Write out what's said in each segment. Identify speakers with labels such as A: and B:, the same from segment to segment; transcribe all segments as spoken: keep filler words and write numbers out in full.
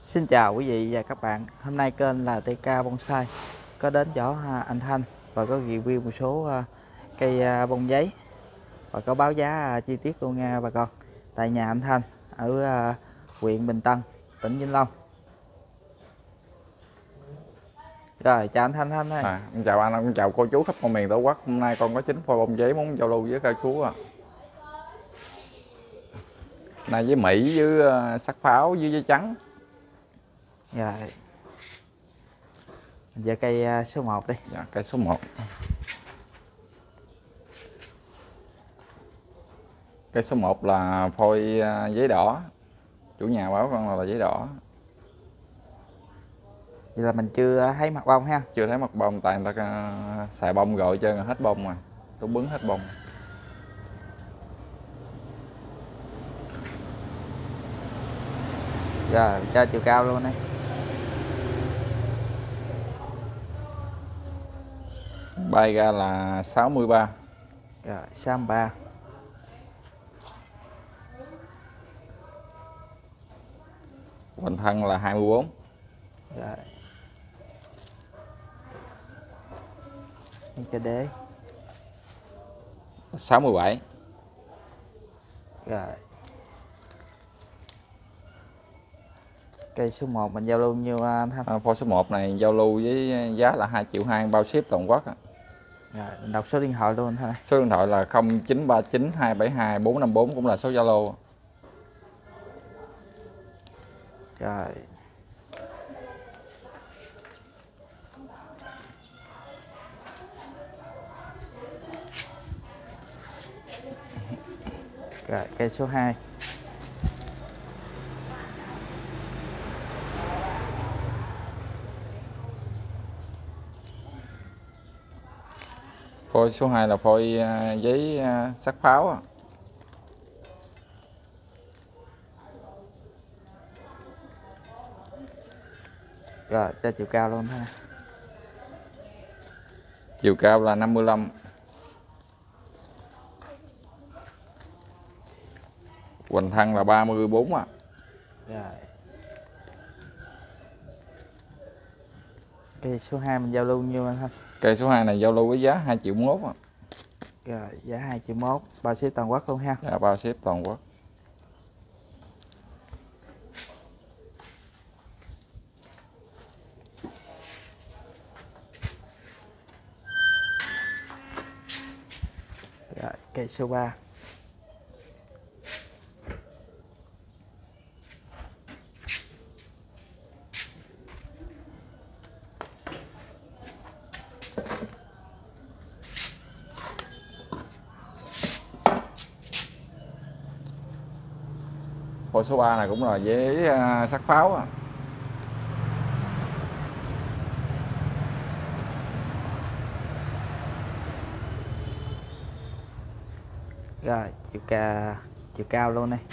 A: Xin chào quý vị và các bạn. Hôm nay kênh là tê ca Bonsai có đến chỗ anh Thanh và có review một số cây bông giấy và có báo giá chi tiết luôn nha bà con. Tại nhà anh Thanh ở huyện Bình Tân, tỉnh Vĩnh Long. Rồi chào anh Thanh Thanh ơi.
B: À, chào anh, con chào cô chú khắp mọi miền tổ quốc. Hôm nay con có chín phôi bông giấy muốn giao lưu với các chú à. Này với Mỹ với uh, sắc pháo với giấy trắng.
A: Rồi. Giờ cây số một đi.
B: Dạ, cây số một. Cây số một là phôi uh, giấy đỏ. Chủ nhà báo con là, là giấy đỏ.
A: Vậy là mình chưa thấy mặt bông ha.
B: Chưa thấy mặt bông tại người ta uh, xài bông rồi chơi hết bông mà. Tôi bứng hết bông.
A: Rồi cho chiều cao luôn đây.
B: Bay ra là sáu mươi ba.
A: Rồi sáu mươi ba.
B: Hoành thân là hai mươi bốn.
A: Rồi. Cho đế.
B: sáu mươi bảy.
A: Rồi. Cây số một mình giao lưu nhiêu anh Thanh?
B: À, phôi số một này giao lưu với giá là hai triệu hai bao ship toàn quốc. À.
A: Rồi, mình đọc số điện thoại luôn thôi.
B: Số điện thoại là không chín ba chín hai bảy hai bốn năm bốn cũng là số Zalo.
A: Rồi. Rồi, cây số hai.
B: Phôi số hai là phôi giấy sắc pháo.
A: Rồi, cho chiều cao luôn thôi.
B: Chiều cao là năm mươi lăm. Hoành thân là ba mươi bốn à.
A: Rồi. Cây số hai mình giao lưu nhiêu anh Thanh?
B: Cây số hai này giao lưu với giá hai triệu mốt à.
A: Rồi, giá hai triệu mốt, bao ship toàn quốc luôn ha.
B: Dạ, bao ship toàn quốc.
A: Rồi, cây số ba.
B: Phôi số ba này cũng là giấy sắc pháo à.
A: Rồi, chiều cao chiều cao luôn đây.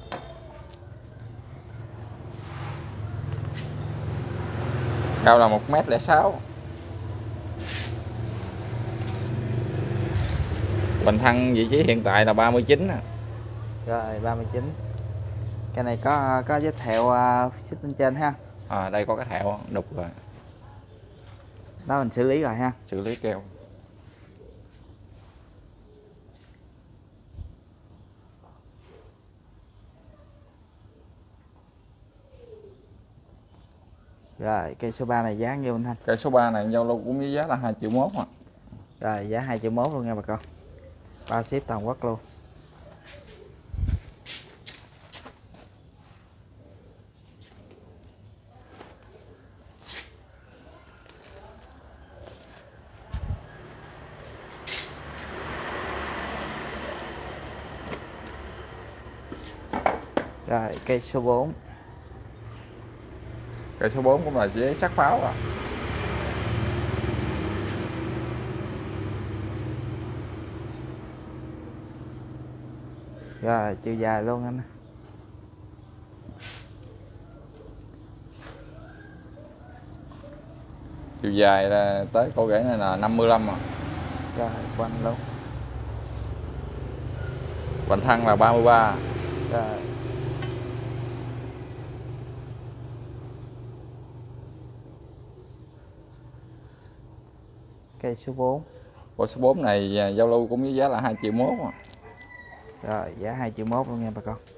B: Cao là một mét lẻ sáu. Hoành thân vị trí hiện tại là ba mươi chín à.
A: Rồi, ba mươi chín. Cái này có có giới thiệu uh, xích bên trên ha.
B: À, đây có cái thẹo đục rồi.
A: Đó mình xử lý rồi ha.
B: Xử lý keo.
A: Rồi, cây số ba này giá nhiêu anh Thanh?
B: Cây số ba này giao lưu cũng với giá là hai triệu mốt à.
A: Rồi, giá hai triệu mốt luôn nha bà con. Bao ship toàn quốc luôn. Rồi, cây số bốn.
B: Cây số bốn cũng là giấy sắc pháo à.
A: Rồi, chiều dài luôn anh.
B: Chiều dài là tới cổ rễ này là năm mươi lăm à.
A: Rồi, quanh luôn.
B: Hoành thân là ba mươi ba.
A: Rồi. Cây số bốn.
B: Bộ số bốn này à, giao lưu cũng với giá là hai triệu mốt à.
A: Rồi giá hai triệu mốt luôn nha bà con.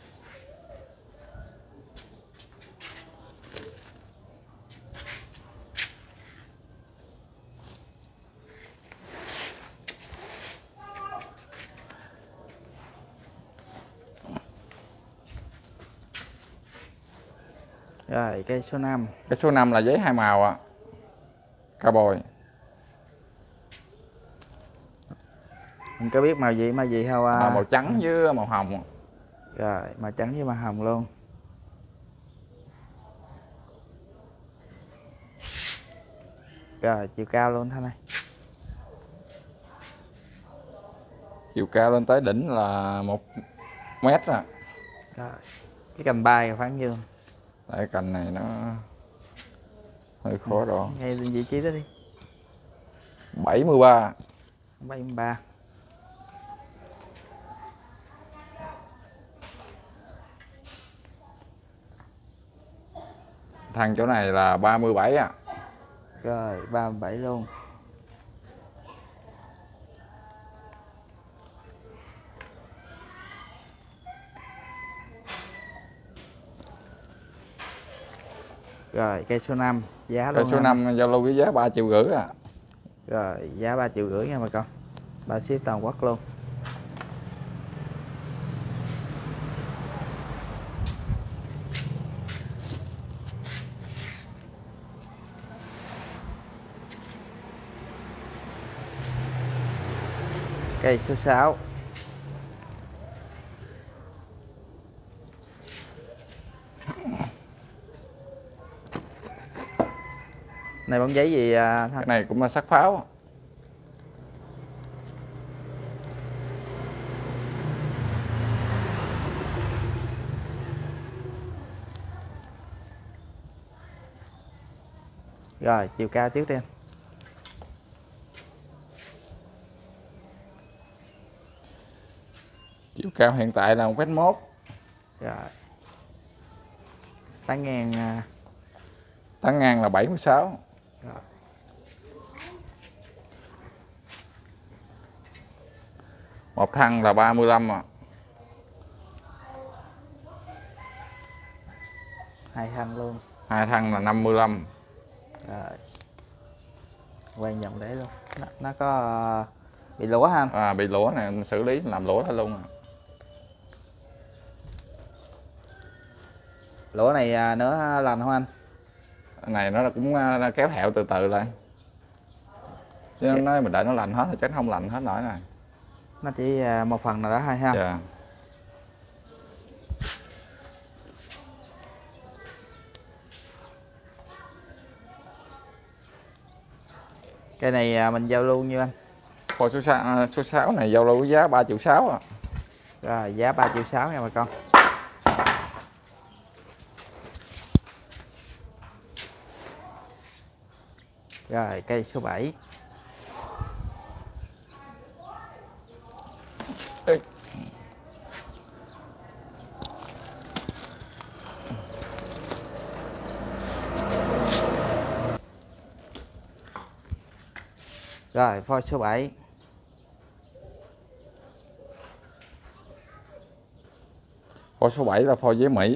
A: Rồi cây số năm.
B: Cái số năm là giấy hai màu ạ. À. Cowboy.
A: Mình có biết màu gì màu gì không?
B: À, màu trắng với màu hồng.
A: Rồi màu trắng với màu hồng luôn. Rồi chiều cao luôn thanh này.
B: Chiều cao lên tới đỉnh là một mét à.
A: Rồi cái cành bay khoảng nhiêu?
B: Tại cành này nó hơi khó rồi.
A: Ngay vị trí đó đi.
B: bảy mươi ba.
A: bảy mươi ba.
B: Thằng chỗ này là ba mươi bảy à.
A: Rồi ba mươi bảy luôn. Rồi cây số năm giá
B: Cây
A: luôn.
B: số năm giao lưu với giá ba triệu rưỡi à.
A: Rồi giá ba triệu rưỡi nha bà con. Bao ship toàn quốc luôn. Cây số sáu. Này bóng giấy gì à,
B: Cái này cũng là sắc pháo.
A: Rồi chiều cao trước đi.
B: Chiều cao hiện tại là một mét mốt.
A: Rồi tán ngang à,
B: Tán ngang là bảy mươi sáu.
A: rồi.
B: Một thân là ba mươi lăm à.
A: Hai thân luôn.
B: Hai thân là năm mươi lăm.
A: Rồi quay vòng để luôn. Nó, nó có à, bị lúa ha.
B: À, bị lũa này mình xử lý làm lũa hết luôn à.
A: Lúa này à, nữa lành không anh?
B: Cái này nó cũng nó kéo thẹo từ từ lại. Chứ
A: Cái...
B: nói mình đợi nó lành hết thì chắc không lành hết nổi này.
A: Nó chỉ à, một phần nào đó thôi ha.
B: Dạ.
A: Cây này à, mình giao lưu như anh.
B: Phôi số sáu, số sáu này giao lưu với giá ba triệu sáu à.
A: Rồi giá ba triệu sáu nha bà con. Rồi cây số bảy.
B: Ê.
A: Rồi phôi số bảy.
B: Phôi số bảy là phôi giấy Mỹ.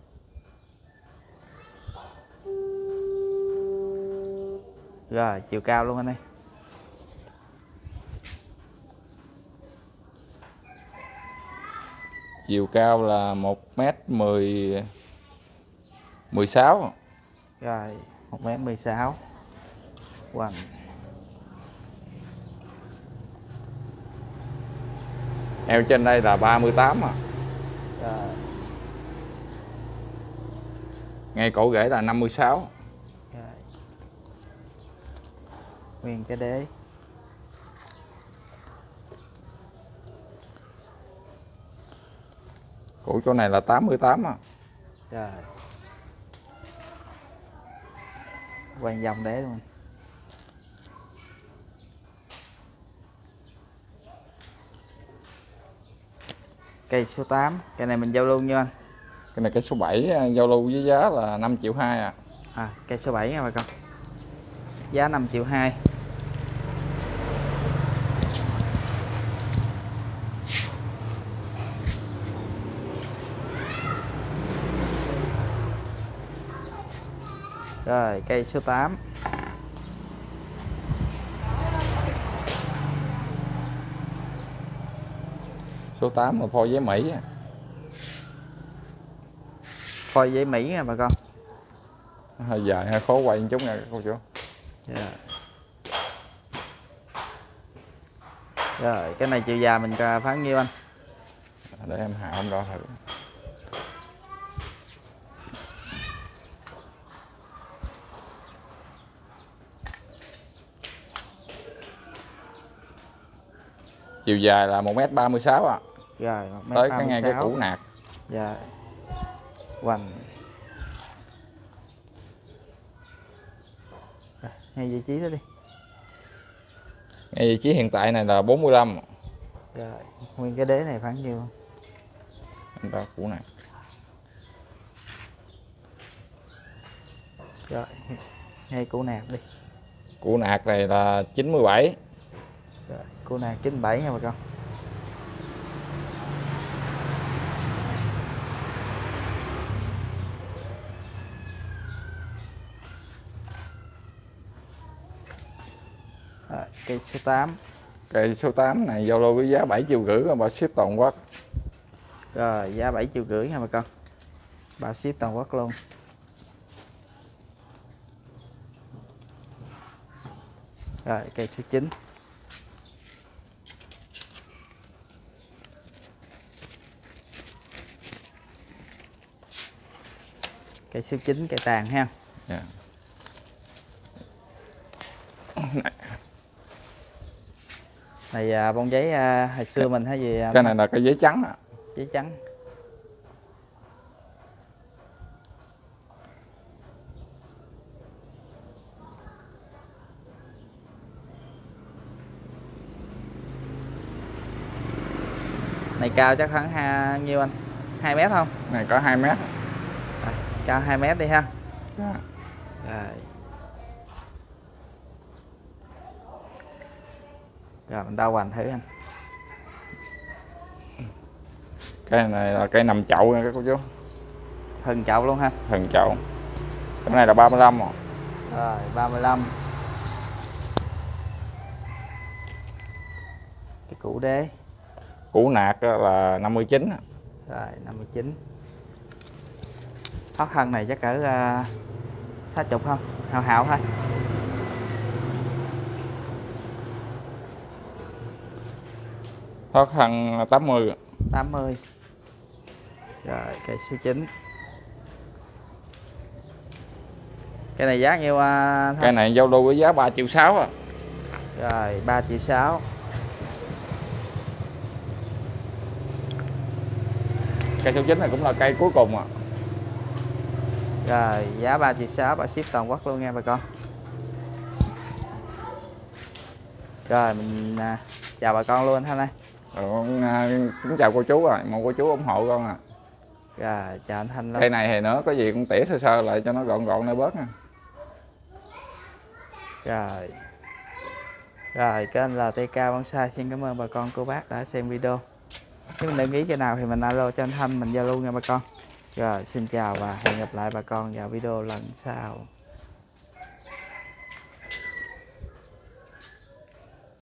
A: Rồi chiều cao luôn anh ơi.
B: Chiều cao là một mét mười mười sáu.
A: Rồi một mét mười sáu. Quanh.
B: Eo trên đây là ba mươi tám à.
A: Rồi.
B: Ngay cổ rễ là năm mươi sáu.
A: Rồi. Nguyên cái đế.
B: Cổ chỗ này là tám mươi tám à.
A: Rồi. Quanh vòng đế luôn. Cây số tám, cây này mình giao lưu như anh.
B: Cái này cái số bảy giao lưu với giá là năm triệu hai à.
A: À, cây số bảy nha bà con. Giá năm triệu hai. Rồi cây số tám.
B: Số tám là phôi giấy Mỹ.
A: Phôi giấy Mỹ nha bà con.
B: Hơi dài hơi khó quay một chút nha cô chú.
A: Rồi. Rồi cái này chiều dài mình phán nhiêu anh?
B: Để em hạ em đo thử. Chiều dài là một mét ba mươi sáu ạ.
A: Rồi
B: Tới cái ngay cái củ nạc.
A: Dạ. Hoành. Ngay vị trí đó đi.
B: Ngay vị trí hiện tại này là bốn mươi lăm.
A: Rồi nguyên cái đế này phán nhiêu?
B: Em đo củ nạc.
A: Rồi ngay củ nạc đi.
B: Củ nạc này là chín mươi bảy.
A: Rồi củ nạc chín mươi bảy nha bà con. Rồi, cây số tám.
B: Cây số tám này giao lô với giá bảy triệu rưỡi và bao ship toàn quốc.
A: Rồi giá bảy triệu rưỡi nha bà con. Bao ship toàn quốc luôn. Rồi cây số chín. Cây số chín cây tàn ha.
B: Yeah.
A: Này à, bông giấy à, hồi xưa mình hay gì à,
B: Cái này là cái giấy trắng à.
A: giấy trắng. Này cao chắc khoảng hai nhiêu anh? hai mét không?
B: Này có hai mét.
A: À, cao hai mét đi ha.
B: Yeah.
A: Rồi. Rồi mình đo hoành thử anh.
B: Cái này là cây nằm chậu nha các cô chú.
A: Thần chậu luôn ha.
B: Thần chậu. Cái này là ba mươi lăm rồi.
A: Rồi ba mươi lăm. Cái củ đế.
B: Củ nạc là năm mươi chín.
A: Rồi năm mươi chín. Thoát thân này chắc cỡ uh, sáu mươi không? Hào hào thôi.
B: Thoát thân tám mươi.
A: tám mươi. Rồi cây số chín. Cái này giá nhiêu uh,
B: Cái này giao lưu với giá ba triệu sáu à.
A: Rồi ba triệu sáu.
B: Cây số chín này cũng là cây cuối cùng à.
A: Rồi giá ba triệu sáu và ship toàn quốc luôn nha bà con. Rồi mình uh, chào bà con luôn anh Thanh ơi.
B: Rồi, kính chào cô chú rồi, mong cô chú ủng hộ con à.
A: Rồi chào anh Thanh luôn.
B: Cây này thì nữa có gì cũng tỉa sơ sơ lại cho nó gọn gọn nơi bớt nha.
A: Rồi. Rồi kênh lờ tê ca Bonsai xin cảm ơn bà con cô bác đã xem video. Nếu mình đăng ký cái nào thì mình alo cho anh Thanh mình giao lưu nha bà con. Rồi xin chào và hẹn gặp lại bà con vào video lần sau.